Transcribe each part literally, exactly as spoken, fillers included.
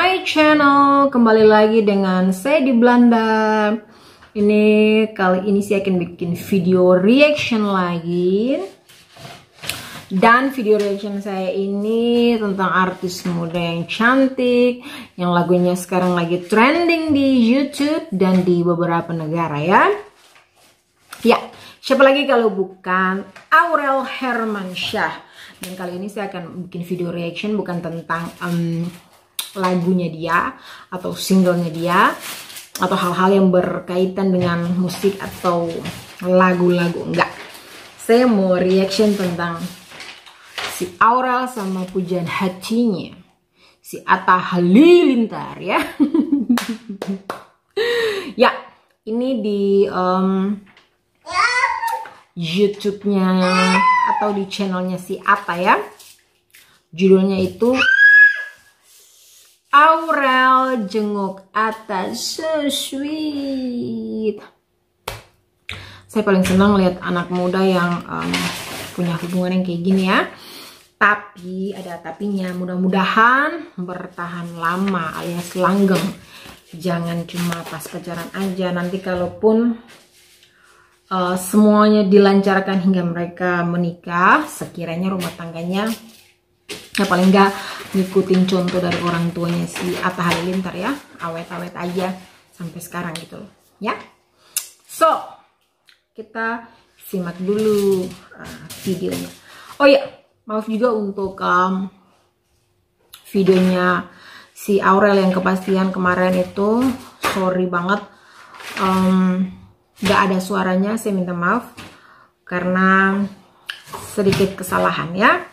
my channel. Kembali lagi dengan saya di Belanda. Ini kali ini saya akan bikin video reaction lagi. Dan video reaction saya ini tentang artis muda yang cantik, yang lagunya sekarang lagi trending di YouTube dan di beberapa negara ya. Ya, siapa lagi kalau bukan Aurel Hermansyah. Dan kali ini saya akan bikin video reaction bukan tentang um, lagunya dia atau singlenya dia atau hal-hal yang berkaitan dengan musik atau lagu-lagu, enggak. Saya mau reaction tentang si Aurel sama pujaan hatinya, si Atta Halilintar ya. Ya, ini di um, YouTube-nya atau di channelnya si Atta ya. Judulnya itu Aurel Jenguk Atta, so sweet. Saya paling senang lihat anak muda yang um, punya hubungan yang kayak gini ya. Tapi ada tapinya, mudah-mudahan bertahan lama alias langgeng. Jangan cuma pas pacaran aja, nanti kalaupun Uh, semuanya dilancarkan hingga mereka menikah, sekiranya rumah tangganya ya paling enggak ngikutin contoh dari orang tuanya si Atta Halilintar ya, awet-awet aja sampai sekarang gitu loh ya. So kita simak dulu uh, videonya. Oh ya, maaf juga untuk um, videonya si Aurel yang kepastian kemarin itu, sorry banget um, gak ada suaranya, saya minta maaf karena sedikit kesalahan ya.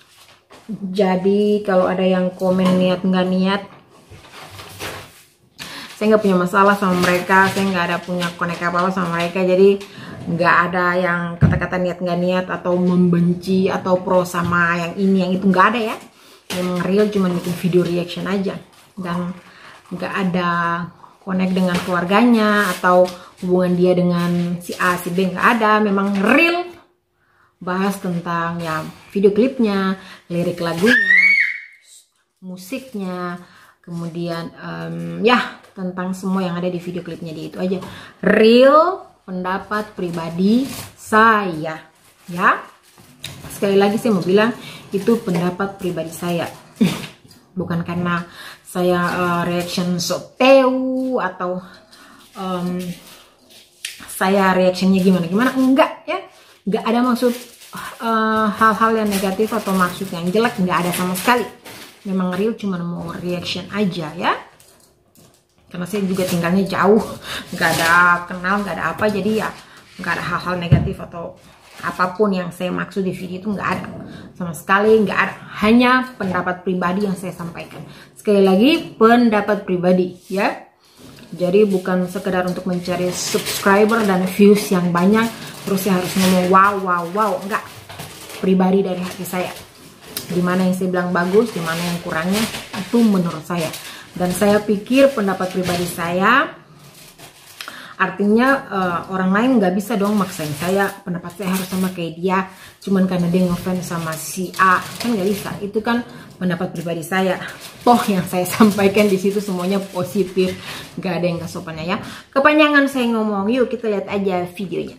Jadi kalau ada yang komen niat nggak niat, saya nggak punya masalah sama mereka, saya nggak ada punya konek apa-apa sama mereka. Jadi nggak ada yang kata-kata niat nggak niat atau membenci atau pro sama yang ini yang itu, nggak ada ya. Memang real cuma bikin video reaction aja dan nggak ada connect dengan keluarganya atau hubungan dia dengan si A, si B, nggak ada. Memang real bahas tentang ya video klipnya, lirik lagunya, musiknya, kemudian um, ya tentang semua yang ada di video klipnya dia, itu aja. Real pendapat pribadi saya ya. Sekali lagi saya mau bilang itu pendapat pribadi saya. Bukan karena saya uh, reaction so teu atau um, saya reactionnya gimana-gimana, enggak ya. Enggak ada maksud hal-hal uh, yang negatif atau maksud yang jelek, enggak ada sama sekali. Memang real cuma mau reaction aja ya. Karena saya juga tinggalnya jauh, enggak ada kenal, enggak ada apa, jadi ya enggak ada hal-hal negatif atau apapun yang saya maksud di video itu, nggak ada sama sekali, nggak ada. Hanya pendapat pribadi yang saya sampaikan. Sekali lagi pendapat pribadi ya. Jadi bukan sekedar untuk mencari subscriber dan views yang banyak terus saya harus ngomong wow wow wow, enggak. Pribadi dari hati saya. Dimana yang saya bilang bagus, dimana yang kurangnya, itu menurut saya. Dan saya pikir pendapat pribadi saya, artinya uh, orang lain nggak bisa dong maksain saya pendapat saya harus sama kayak dia cuman karena dia ngefans sama si A, kan nggak bisa. Itu kan pendapat pribadi saya. Toh yang saya sampaikan di situ semuanya positif, nggak ada yang kesopannya ya. Kepanjangan saya ngomong, yuk kita lihat aja videonya.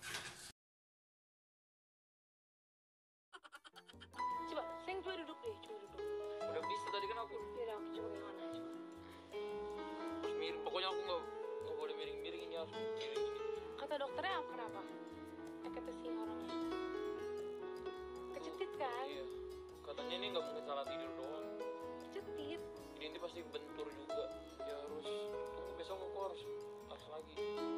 Coba, sayang coba duduk deh, coba duduk. Udah bisa tadi kan aku. Yaudah, aku coba gimana coba. Terus miring, pokoknya aku nggak nggak boleh miring-miring, ini harus miring gini. Kata dokternya apa, kenapa? Eh, kata si orangnya. Kecetit kan? Iya, katanya ini nggak mungkin salah tidur doang. Kecetit. Ini nanti pasti bentur juga. Ya harus tunggu besok aku harus tas lagi.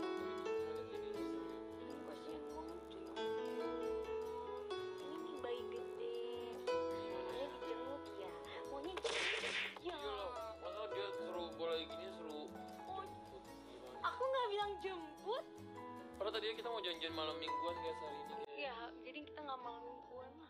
Kasihan banget tuh ya. Ini nih bayi gede. Dia dijenguk ya. Maunya ya. Iyalah, masa dia suruh bola gini suruh Oh, jemput gimana? aku nggak bilang jemput. Padahal tadinya kita mau janjian malam mingguan guys hari ini. Ya, jadi kita nggak malam mingguan lah.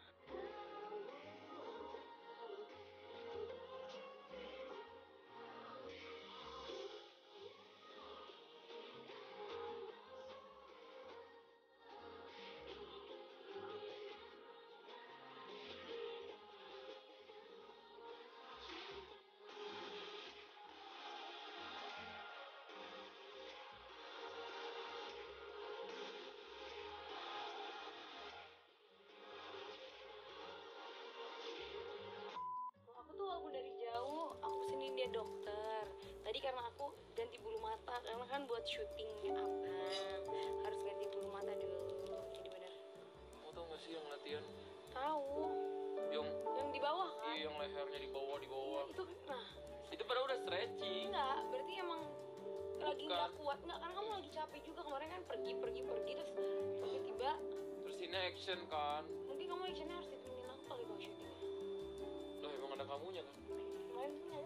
dia dokter. Tadi karena aku ganti bulu mata karena kan buat syutingnya abang harus ganti bulu mata dulu. Jadi benar. Kamu tau gak sih yang latihan? Tahu. Yang Yang di bawah kan? iya, yang lehernya di bawah di bawah. Itu nah. Itu pada udah stretching. Enggak, berarti emang lagi nggak Bukan. kuat nggak karena kamu lagi capek juga kemarin kan pergi pergi pergi terus tiba-tiba Terus ini action kan. mungkin kamu actionnya harus ditemenin aku kali kalau syutingnya. Loh emang ada kamunya kan? Kemarin tuh nanya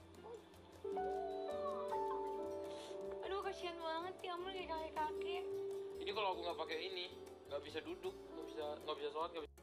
aduh kasihan banget ya kamu kayak kakek kakek. Ini kalau aku nggak pakai ini nggak bisa duduk, nggak bisa nggak bisa sholat, nggak bisa.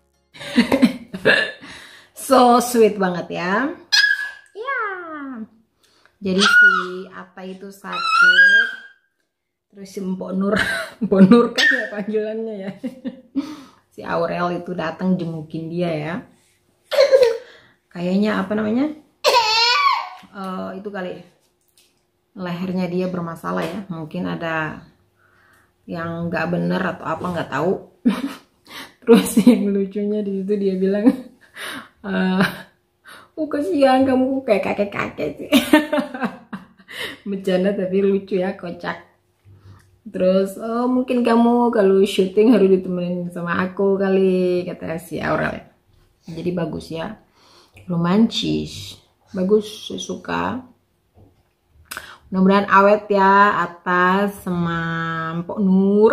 So sweet banget ya. Ya. Jadi si Atta itu sakit. Terus si Mpok Nur, Mpok Nur kan ya panggilannya ya. Si Aurel itu datang jengukin dia ya. Kayaknya apa namanya? Uh, itu kali lehernya dia bermasalah ya. Mungkin ada yang nggak bener atau apa nggak tahu. Terus yang lucunya di situ dia bilang, uh, oh kasihan kamu kayak kakek-kakek sih. Bercanda tapi lucu ya, kocak. Terus oh mungkin kamu kalau syuting harus ditemenin sama aku kali, kata si Aurel. Jadi bagus ya, romantis, bagus, saya suka. Mudah-mudahan awet ya Atas sama Mpok Nur.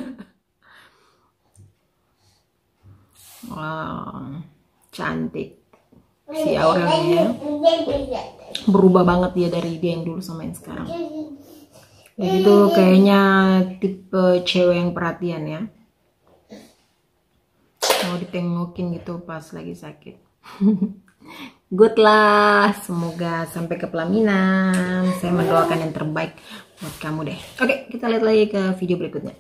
Wow, cantik si Aurelnya, berubah banget dia dari dia yang dulu sama yang sekarang. Jadi itu kayaknya tipe cewek yang perhatian ya, mau ditengokin gitu pas lagi sakit. Good lah, semoga sampai ke pelaminan. Saya mendoakan yang terbaik buat kamu deh. Oke, kita lihat lagi ke video berikutnya.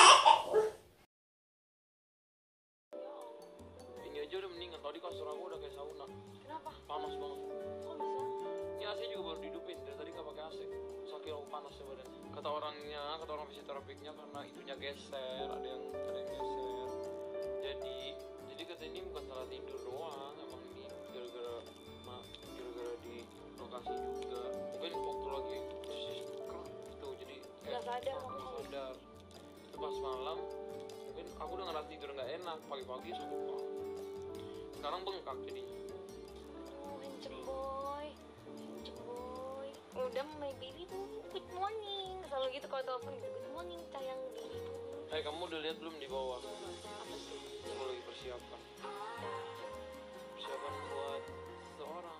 Ini aja udah mendingan. Tadi kasur aku udah kayak sauna. Kenapa? Panas banget. Kok bisa? Ini A C juga baru dihidupin. Dari tadi nggak pakai A C. Saking aku panasnya badan. Kata orangnya, kata orang fisioterapiknya karena itunya geser, ada yang ada yang geser. Jadi, jadi kata ini bukan salah tidur doang. Emang ini gara-gara ma- gara-gara di lokasi juga. Mungkin waktu lagi posisi buka gitu. Jadi Nggak sadar nggak kamu. sadar. Terus pas malam, mungkin aku udah ngerasa tidur nggak enak. Pagi-pagi sakit banget. Sekarang bengkak jadinya. Oh, handsome boy, handsome boy. Udah my baby tuh good morning. Selalu gitu kalau telepon gitu good morning sayang baby. Eh kamu udah lihat belum di bawah? Apa sih? Aku lagi persiapan. Persiapan buat seseorang.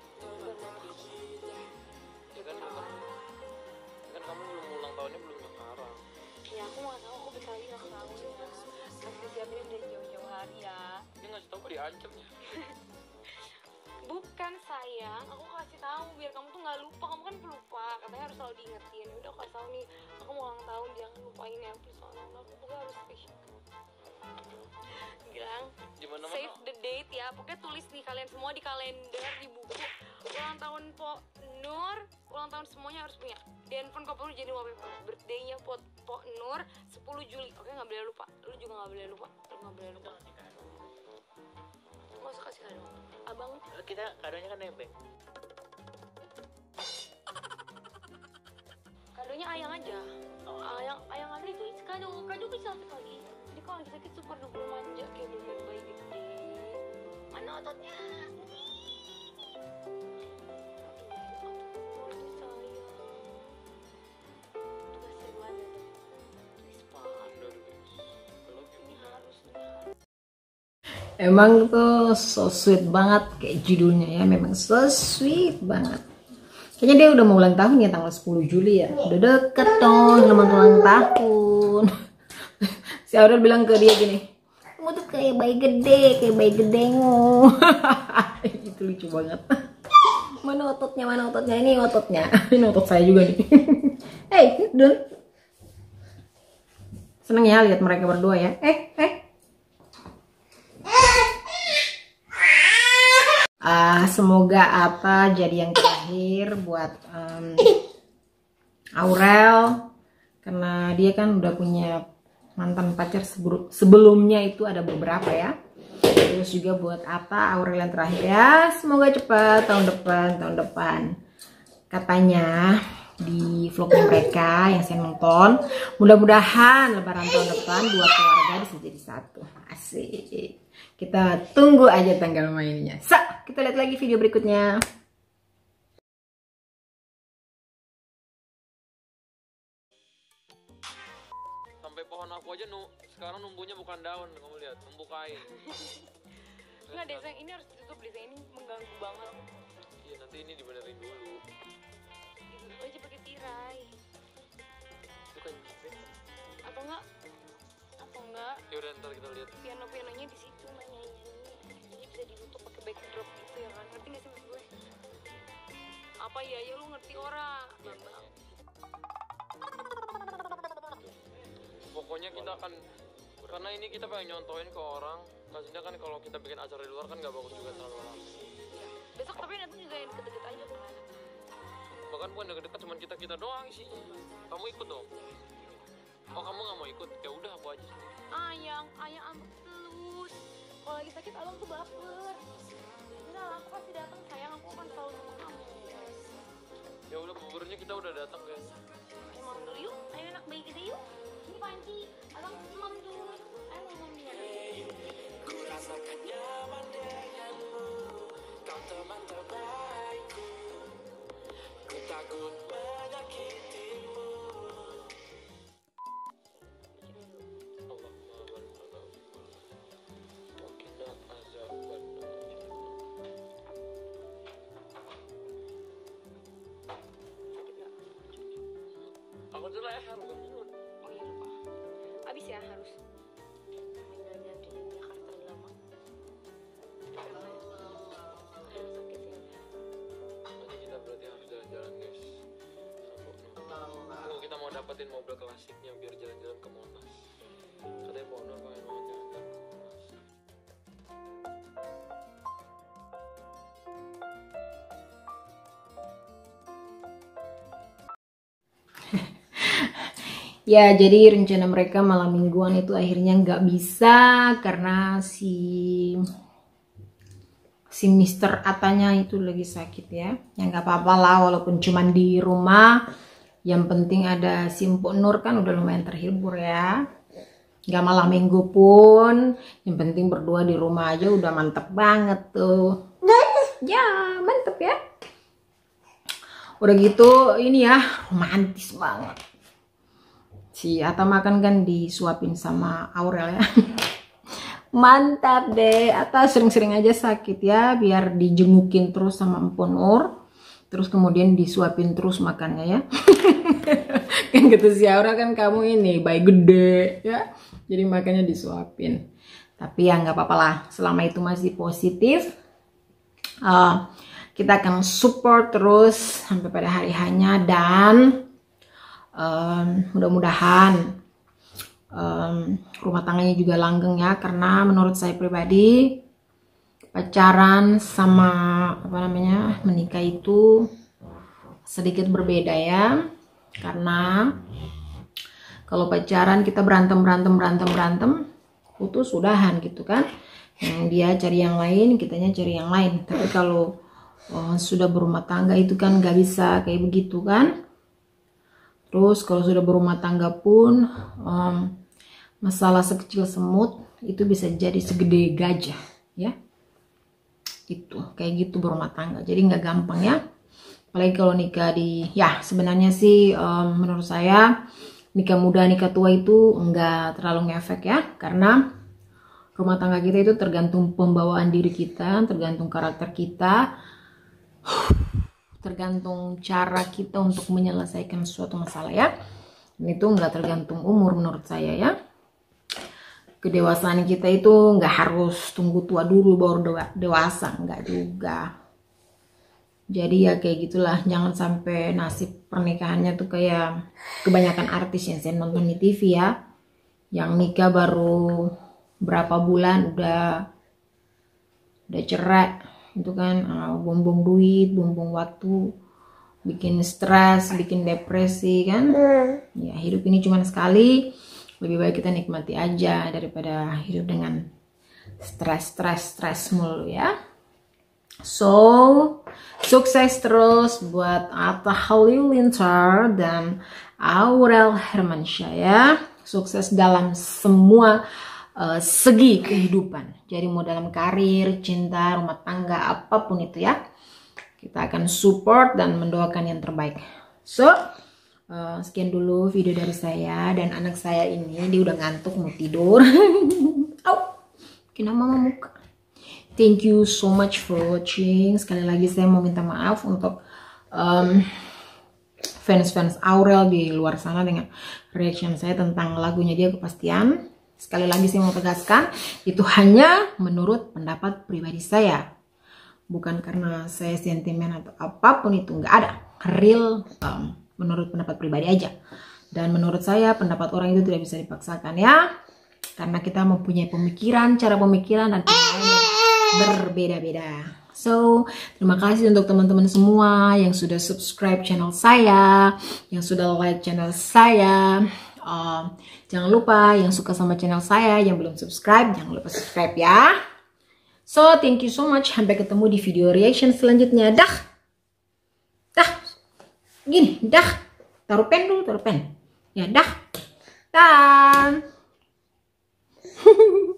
Ya kan, kan, kan kamu belum ulang tahunnya belum sekarang. Ya aku nggak tahu, aku bentar lagi ulang tahun ya. Kasih siapin dari jauh-jauh hari ya. Dia ngasih tau kok diancam ya. Bukan sayang, aku kasih tahu biar kamu tuh nggak lupa. Kamu kan pelupa, katanya harus selalu diingetin. Udah aku kasih tahu nih, aku mau ulang tahun jangan lupain ya. Please ulang tahun aku pokoknya harus spesial. Bilang Gimana save mana? the date ya, pokoknya tulis nih kalian semua di kalender, di buku. Ulang tahun Po Nur, ulang tahun semuanya harus punya. Di handphone kau perlu jadi wallpaper. Birthday-nya Po, Po Nur sepuluh Juli. Oke, nggak boleh lupa. Lu juga nggak boleh lupa. Lu nggak boleh lupa. Nggak usah kasih kado. Abang Kita kadonya kan nebeng. kadonya ayang aja. Ayang ayang ada itu kado. Kado bisa sekali. Jadi kalau lagi sakit super duper manja kayak bener bayi gede. Mana ototnya? Emang tuh so sweet banget kayak judulnya ya, memang so sweet banget. Kayaknya dia udah mau ulang tahun ya tanggal sepuluh Juli ya. Udah deket dong selamat ulang tahun. Si Aurel bilang ke dia gini, kamu tuh kayak bayi gede, kayak bayi gedengu. Itu lucu banget. Mana ototnya, mana ototnya, ini ototnya. Ini otot saya juga nih. Hey, Dun. Seneng ya lihat mereka berdua ya. Eh, eh. Uh, semoga apa jadi yang terakhir buat um, Aurel, karena dia kan udah punya mantan pacar sebelumnya itu ada beberapa ya. Terus juga buat apa Aurel yang terakhir ya, semoga cepat tahun depan tahun depan katanya di vlognya mereka yang saya nonton, mudah-mudahan lebaran tahun depan dua keluarga bisa jadi satu. Asik. Kita tunggu aja tanggal mainnya. Sa, kita lihat lagi video berikutnya. Sampai pohon aku aja nu sekarang numbuhnya bukan daun, kamu lihat, numbuh kain. Nggak deh sayang, ini harus ditutup deh sayang, ini mengganggu banget. Iya, nanti ini dibenerin dulu. Ditutup aja pakai tirai. Itu kan jepit. Atau enggak? Atau enggak? Ya udah, ntar kita lihat. Piano-pianonya di situ nyanyi. Jadi bisa ditutup pakai backdrop gitu ya kan? Ngerti nggak sih maksud gue? Apa ya? Ya lu ngerti ora, Bambang. Pokoknya kita akan, karena ini kita pengen nyontoin ke orang. Maksudnya kan kalau kita bikin acara di luar kan nggak bagus juga terlalu lama. Besok tapi nanti juga yang deket-deket aja kan? Bahkan bukan deket-deket, cuman kita kita doang sih. Kamu ikut dong. Oh, kamu nggak mau ikut? Ya udah, aku aja. Ayang, ayang ambek telus. Kalau lagi sakit abang tuh baper. Enggak, aku pasti datang sayang, aku akan selalu sama kamu. Ya udah, buburnya kita udah datang guys. Emang dulu yuk, ayo enak bayi kita yuk. Ini panci, abang mam dulu. Ayo ngomong dia. Ku rasakan nyaman denganmu, kau teman terbaikku. Ku takut menyakitimu. Allahumma barik wa qina azaban. Aku tuh leher bukan mulut. Oh iya lupa. Abis ya harus. Tinggalnya di Jakarta lama. Sakit ya. Nanti kita berarti harus jalan-jalan guys. Oh, kita mau dapetin mobil klasiknya biar jalan-jalan ke Monas. Katanya Pak Nur pengen banget jalan-jalan ke Monas. Ya, jadi rencana mereka malam mingguan itu akhirnya nggak bisa karena si si Mister Atanya itu lagi sakit ya. Ya nggak apa-apa lah, walaupun cuman di rumah. Yang penting ada si Mpok Nur kan udah lumayan terhibur ya. Nggak malam minggu pun, yang penting berdua di rumah aja udah mantep banget tuh. Ya, mantep ya. Udah gitu ini ya, romantis banget. Si Ata makan kan disuapin sama Aurel ya. Mantap deh. Ata sering-sering aja sakit ya, biar dijengukin terus sama Mpok Nur. Terus kemudian disuapin terus makannya ya. Kan kata si Aurel kan kamu ini bayi gede ya. Jadi makannya disuapin. Tapi ya nggak apa-apa lah, selama itu masih positif. Uh, kita akan support terus sampai pada hari hanya dan Um, mudah-mudahan um, rumah tangganya juga langgeng ya, karena menurut saya pribadi pacaran sama apa namanya menikah itu sedikit berbeda ya, karena kalau pacaran kita berantem berantem berantem berantem putus sudahan gitu kan, yang dia cari yang lain kitanya cari yang lain. Tapi kalau oh, sudah berumah tangga itu kan nggak bisa kayak begitu kan. Terus kalau sudah berumah tangga pun um, masalah sekecil semut itu bisa jadi segede gajah ya. Itu kayak gitu berumah tangga. Jadi nggak gampang ya. Apalagi kalau nikah di ya sebenarnya sih um, menurut saya nikah muda nikah tua itu nggak terlalu ngefek ya. Karena rumah tangga kita itu tergantung pembawaan diri kita, tergantung karakter kita. Tergantung cara kita untuk menyelesaikan suatu masalah ya. Dan itu nggak tergantung umur menurut saya ya. Kedewasaan kita itu nggak harus tunggu tua dulu baru dewasa, nggak juga. Jadi ya kayak gitulah, jangan sampai nasib pernikahannya tuh kayak kebanyakan artis yang saya nonton di T V ya, yang nikah baru berapa bulan udah udah cerai. Itu kan uh, buang-buang duit, buang-buang waktu, bikin stres, bikin depresi kan. Ya hidup ini cuma sekali, lebih baik kita nikmati aja daripada hidup dengan stres stres stres mulu ya. So Sukses terus buat Atta Halilintar dan Aurel Hermansyah ya. Sukses dalam semua uh, segi kehidupan. Jadi mau dalam karir, cinta, rumah tangga, apapun itu ya. Kita akan support dan mendoakan yang terbaik. So, uh, sekian dulu video dari saya. Dan anak saya ini, dia udah ngantuk mau tidur. Au, kena mama muka. Thank you so much for watching. Sekali lagi saya mau minta maaf untuk um, fans-fans Aurel di luar sana dengan reaction saya tentang lagunya dia Kepastian. Sekali lagi saya mau tegaskan, itu hanya menurut pendapat pribadi saya. Bukan karena saya sentimen atau apapun itu, nggak ada. Real um, menurut pendapat pribadi aja. Dan menurut saya pendapat orang itu tidak bisa dipaksakan ya. Karena kita mempunyai pemikiran, cara pemikiran dan pilihan berbeda-beda. So, terima kasih untuk teman-teman semua yang sudah subscribe channel saya, yang sudah like channel saya. Uh, jangan lupa yang suka sama channel saya, yang belum subscribe, jangan lupa subscribe ya. So, thank you so much. Sampai ketemu di video reaction selanjutnya. Dah. Dah. Gini, dah. Taruh pen dulu, taruh pen. Ya, dah. Dan.